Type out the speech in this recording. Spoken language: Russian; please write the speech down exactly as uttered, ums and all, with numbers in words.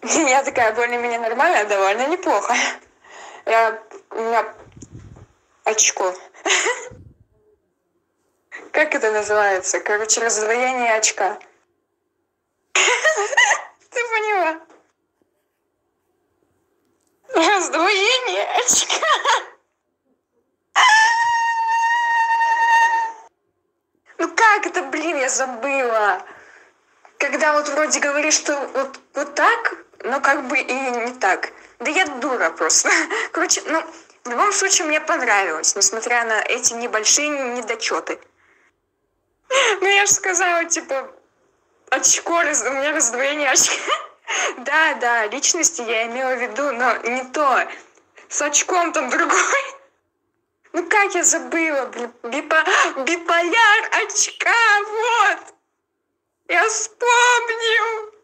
Я такая более-менее нормальная, довольно неплохо. Я... У меня очко. Как это называется? Короче, раздвоение очка. Ты поняла? Раздвоение очка. Ну как это, блин, я забыла. Когда вот вроде говоришь, что вот, вот так, но как бы и не так. Да я дура просто. Короче, ну, в любом случае мне понравилось, несмотря на эти небольшие недочеты. Ну я же сказала, типа, очко, раз... у меня раздвоение очка. Да, да, личности я имела в виду, но не то. С очком там другой. Ну как я забыла, блин, бипо... биполяр очка, вот. Я вспомнил.